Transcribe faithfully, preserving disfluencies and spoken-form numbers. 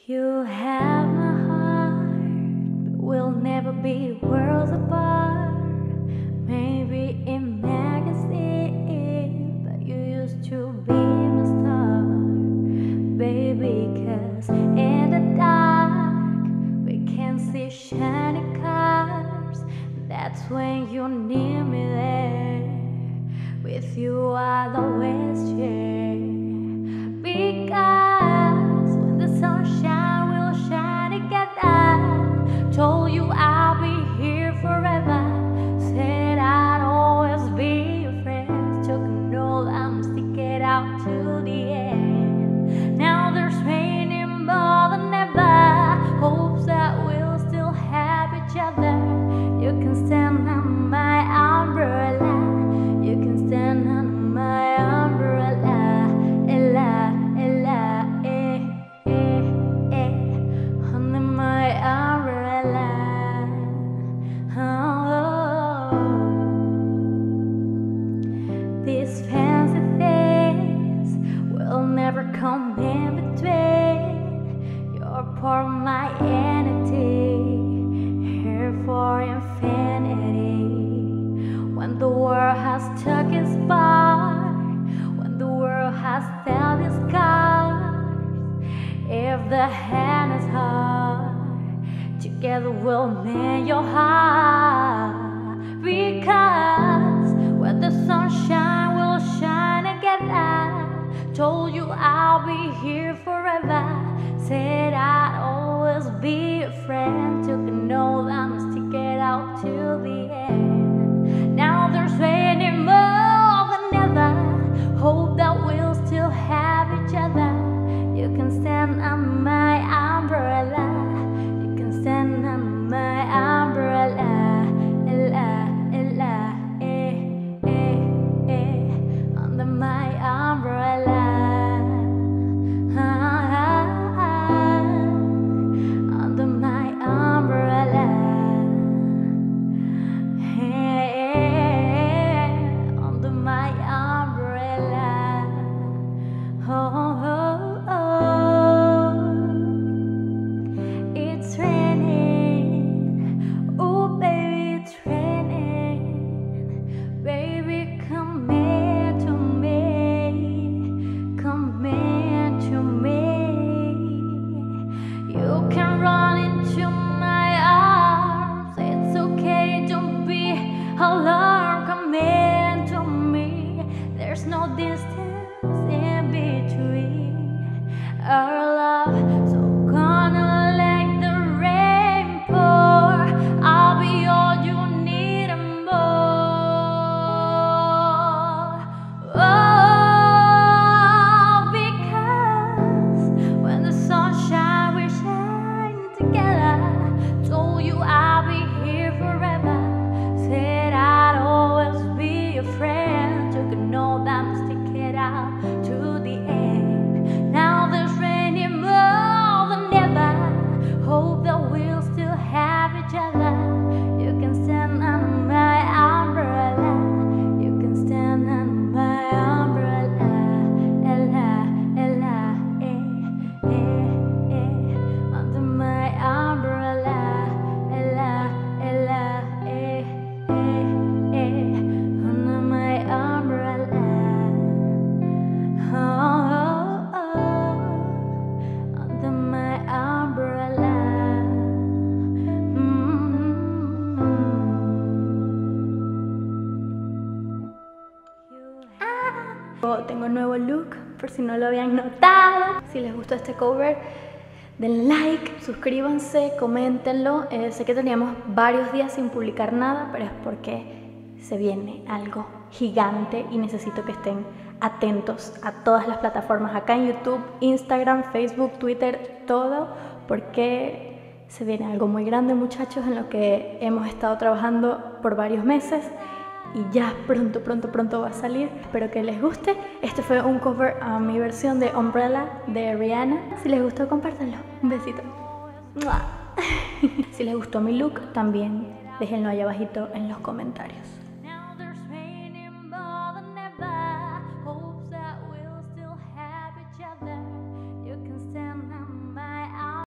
You have my heart, but we'll never be worlds apart. Maybe in magazine, but you used to be my star, baby. 'Cause in the dark we can see shiny cars. That's when you need me there. With you I'll always share. Because when the sunshine will shine together, told you I'll be here forever. Said I'd always be your friend. Took an oath I'm sticking out to the end. Now there's raining more than ever. Hopes that we'll still have each other. You can stand under my umbrella. You can stand under my umbrella. Ella, Ella, eh, eh, eh. Under my umbrella. Oh. These fancy things will never come in between. You're part of my entity, here for infinity. When the world has took its part, when the world has felt its scars, if the hand is hard, together we'll mend your heart. Because when the sunshine will shine together, told you I'll be here forever. Said I'd always be a friend. Took an oath I'm stick it out till the end. Now there's raining more than ever. Hope that we'll still have each other. You can stand under my umbrella. You can stand under my umbrella. Ella, Ella, eh, eh, eh. Under my umbrella. Under my umbrella. Hey, under my umbrella. Oh, oh, oh. It's raining. Oh, baby, it's raining. Baby, come here to me. Come here to me. You can run into my arms. It's okay, don't be alone. Come into me. There's no distance in between our love. So gonna let the rain pour. I'll be all you need and more. Oh, because when the sunshine will shine together, told you I'll be here forever. Said I'd always be your friend. Took an oath I'm stick it out to the end. Now there's raining more than ever. Hope that we'll still have each other. You can stand under my umbrella. You can stand under my umbrella. Ella, Ella, eh, eh, eh. Under my umbrella. Ella, Ella, eh, eh, eh. Under my umbrella. Oh, oh, oh. Under my umbrella. Mm-hmm. Ah. Tengo un nuevo look, por si no lo habían notado. Si les gustó este cover, den like, suscríbanse, coméntenlo. Eh, sé que teníamos varios días sin publicar nada, pero es porque se viene algo gigante y necesito que estén atentos a todas las plataformas, acá en YouTube, Instagram, Facebook, Twitter, todo, porque se viene algo muy grande, muchachos, en lo que hemos estado trabajando por varios meses y ya pronto, pronto, pronto va a salir. Espero que les guste. Este fue un cover a mi versión de Umbrella de Rihanna. Si les gustó, compártanlo. Un besito. Si les gustó mi look, también déjenlo allá abajito en los comentarios.